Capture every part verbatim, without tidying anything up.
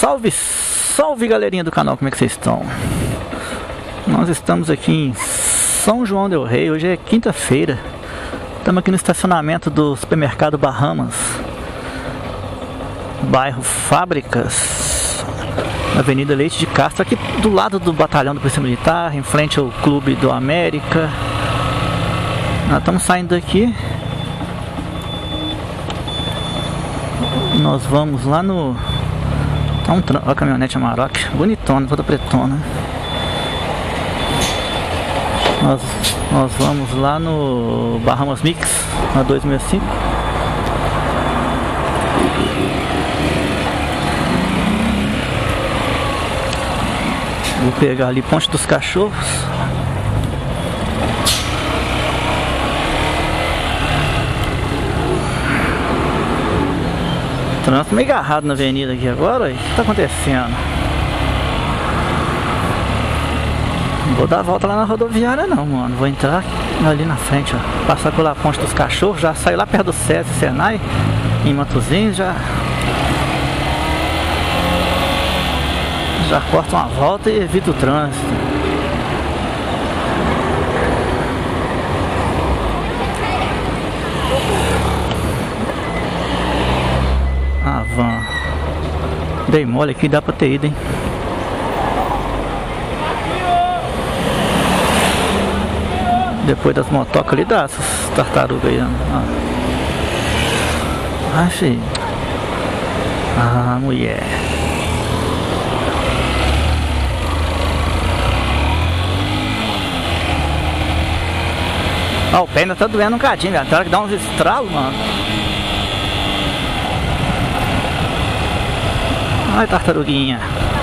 Salve, salve galerinha do canal, como é que vocês estão? Nós estamos aqui em São João del Rei, hoje é quinta-feira. Estamos aqui no estacionamento do supermercado Bahamas, bairro Fábricas, Avenida Leite de Castro, aqui do lado do batalhão do Polícia Militar, em frente ao Clube do América. Nós estamos saindo daqui. Nós vamos lá no... Tá um tran... Olha a caminhonete Amarok, bonitona, toda pretona. Nós, nós vamos lá no Bahamas Mix, na duzentos e sessenta e cinco. Vou pegar ali Ponte dos Cachorros. Trânsito meio agarrado na avenida aqui agora, o que tá acontecendo? Não vou dar a volta lá na rodoviária não, mano. Vou entrar ali na frente, ó. Passar pela Ponte dos Cachorros, já sair lá perto do SESI Senai, em Matozinhos, já... Já corta uma volta e evita o trânsito. Ah, van. Dei mole aqui, dá pra ter ido, hein? Depois das motocas ali, dá essas tartarugas aí, ó. Ah, filho. Ah, mulher. Ó, o pé ainda tá doendo um cadinho, velho. Tem hora que dá uns estralos, mano. Ai, tartaruguinha.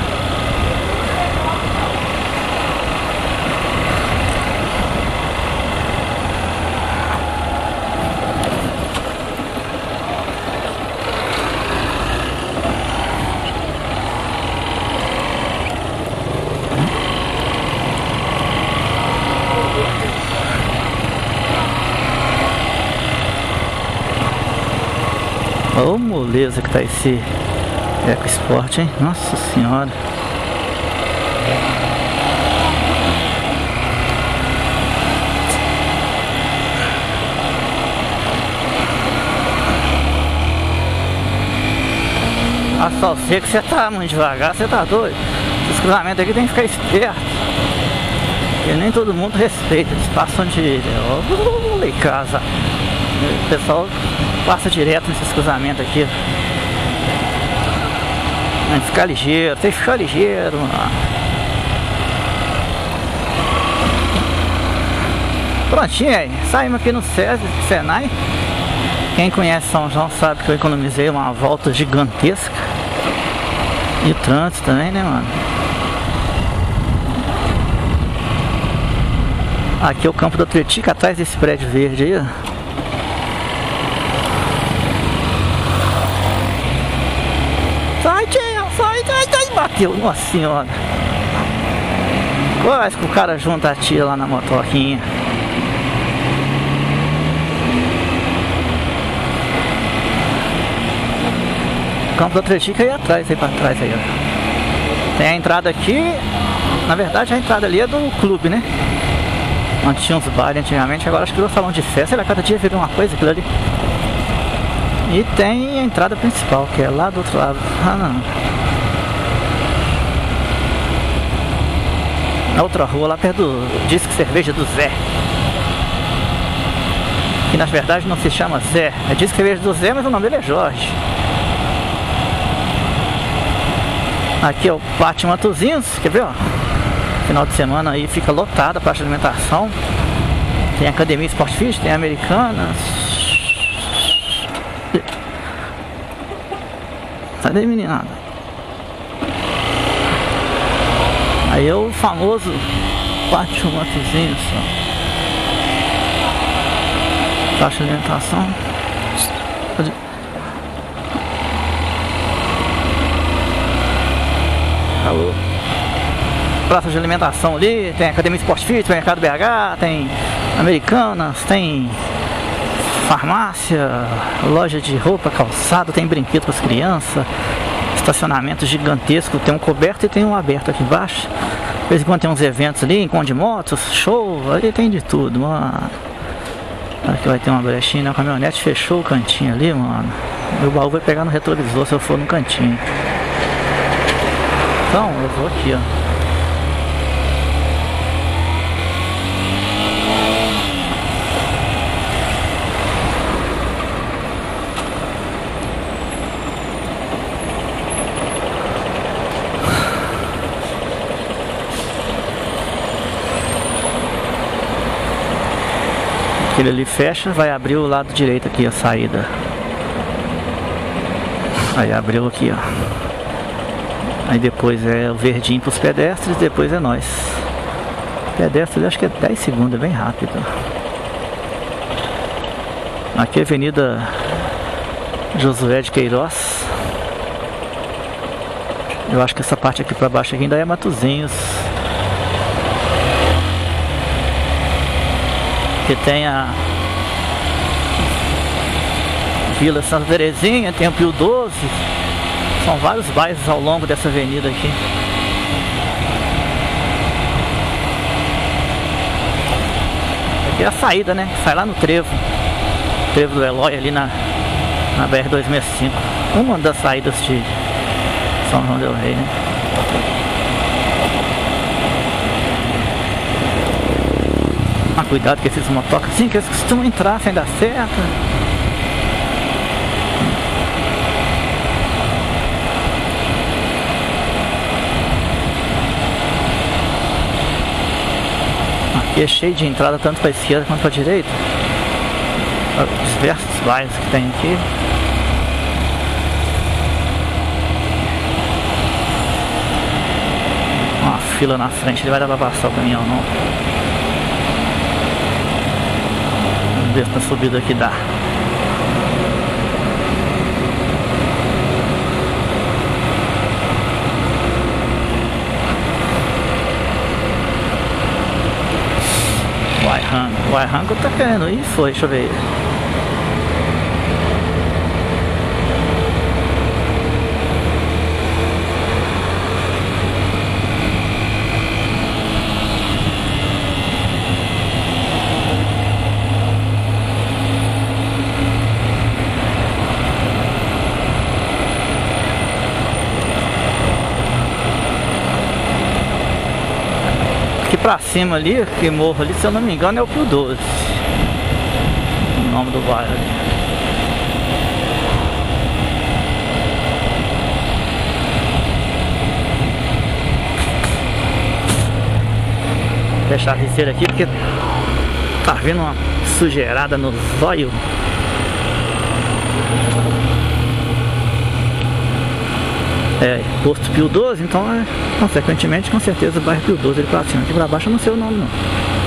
Ô, oh, moleza que tá esse EcoSport, hein? Nossa senhora. Ah, só sei que você tá muito devagar, você tá doido. Esse cruzamento aqui tem que ficar esperto, porque nem todo mundo respeita. Eles passam de... Ó, uh, casa. O pessoal passa direto nesses cruzamentos aqui. Tem que ficar ligeiro, tem que ficar ligeiro, mano. Prontinho aí, saímos aqui no SESI, Senai. Quem conhece São João sabe que eu economizei uma volta gigantesca. E o trânsito também, né, mano? Aqui é o campo do Atlético, atrás desse prédio verde aí, ó. Sai, tia, sai, sai, sai, bateu, nossa senhora. Quase que o cara junta a tia lá na motoquinha. O campo do Atlético aí atrás, aí pra trás aí, ó. Tem a entrada aqui. Na verdade a entrada ali é do clube, né? Onde tinha uns bares antigamente, agora acho que virou salão de festa. Sei lá, cada dia virou uma coisa aquilo ali. E tem a entrada principal, que é lá do outro lado. Ah, não. Na outra rua, lá perto do Disque Cerveja do Zé. Que na verdade não se chama Zé. É Disque Cerveja do Zé, mas o nome dele é Jorge. Aqui é o Pátio Matozinhos, quer ver, ó? Final de semana aí fica lotada a parte de alimentação. Tem academia Sport Fit, tem Americanas. Sai daí, meninada. Aí é o famoso Pátio Matozinhos, ó. Taxa de alimentação. Alô. Praça de alimentação ali, tem Academia Sport Fit, Mercado B H, tem Americanas, tem farmácia, loja de roupa, calçado, tem brinquedo para as crianças, estacionamento gigantesco, tem um coberto e tem um aberto aqui embaixo. De vez em quando tem uns eventos ali, encontro de motos, show, ali tem de tudo, mano. Aqui vai ter uma brechinha, a caminhonete fechou o cantinho ali, mano. Meu baú vai pegar no retrovisor se eu for no cantinho. Então, eu vou aqui, ó. Aquele ali fecha, vai abrir o lado direito aqui, a saída. Aí abriu aqui, ó. Aí depois é o verdinho para os pedestres, depois é nós. Pedestres acho que é dez segundos, é bem rápido. Aqui é a Avenida Josué de Queiroz. Eu acho que essa parte aqui para baixo aqui ainda é Matozinhos. Que tem a Vila Santa Terezinha, tem o Pio doze. São vários bairros ao longo dessa avenida aqui. Aqui é a saída, né? Sai lá no Trevo. Trevo do Eloy ali na, na B R duzentos e sessenta e cinco. Uma das saídas de São João del Rei, né? Ah, cuidado com esses motocas assim, que eles costumam entrar sem dar certo. Aqui é cheio de entrada tanto para a esquerda quanto para a direita. Os diversos bairros que tem aqui. Uma fila na frente, ele vai dar para passar o caminhão não. Ver se na subida aqui dá. O Irango, o Irango tá querendo ir, foi, deixa eu ver. Pra cima ali, que morro ali, se eu não me engano é o Pio doze, o nome do bairro ali. Fechar a viseira aqui porque tá vindo uma sujeirada no zóio. É, posto Pio doze, então é, consequentemente, com certeza o bairro Pio doze ele pra cima. Aqui pra baixo eu não sei o nome não.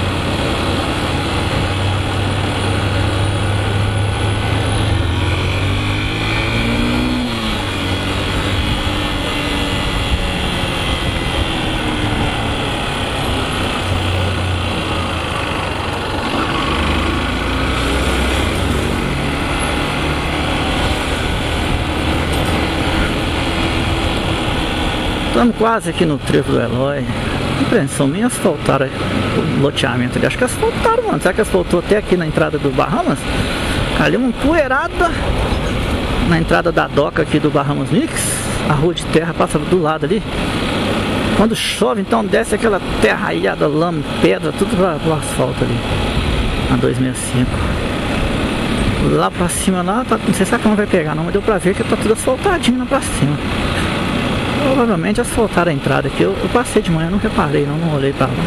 Estamos quase aqui no Trevo do Eloy. Impressão minha, asfaltaram o loteamento ali. Acho que asfaltaram, mano. Será que asfaltou até aqui na entrada do Bahamas? Ali uma poeirada na entrada da doca aqui do Bahamas Mix. A rua de terra passa do lado ali. Quando chove, então desce aquela terra raiada, lama, pedra, tudo para o asfalto ali. A duzentos e sessenta e cinco. Lá pra cima, lá, tá, não sei se a câmera vai pegar não, mas deu pra ver que tá tudo asfaltadinho lá pra cima. Provavelmente asfaltaram a entrada aqui. Eu, eu passei de manhã, não reparei, não, não olhei pra lá.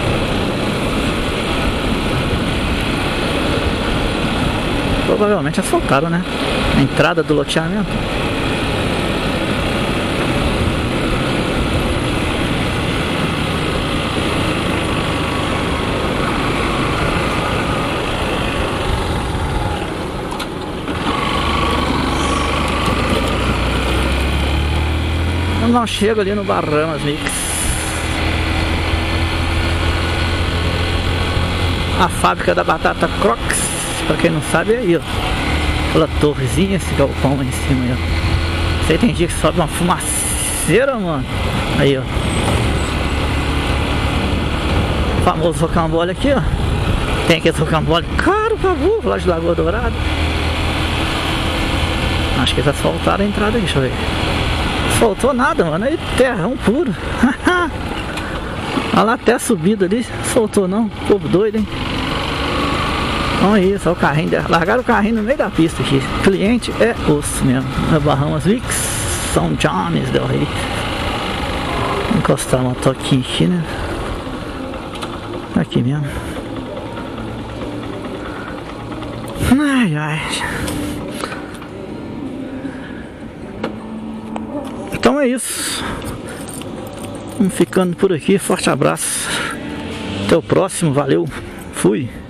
Provavelmente asfaltaram, né? A entrada do loteamento. Não chego ali no Bahamas Mix. A fábrica da batata Crocs, pra quem não sabe, é aí, ó. Aquela torrezinha, esse galpão lá em cima aí, ó. Sei, tem dia que sobe uma fumaceira, mano. Aí, ó. O famoso rocambole aqui, ó. Tem aquele rocambole caro pra burro lá de Lagoa Dourada. Acho que eles asfaltaram a entrada aqui, deixa eu ver. Asfaltou nada, mano. Aí terrão puro. Olha lá até a subida ali. Soltou não. Povo doido, hein? Olha isso, olha o carrinho. Largaram o carrinho no meio da pista aqui. Cliente é osso mesmo. Na Bahamas Weeks, São John's Del Rey. Vou encostar uma toquinha aqui, né? Aqui mesmo. Ai, ai. Então é isso. Vamos ficando por aqui. Forte abraço. Até o próximo. Valeu. Fui.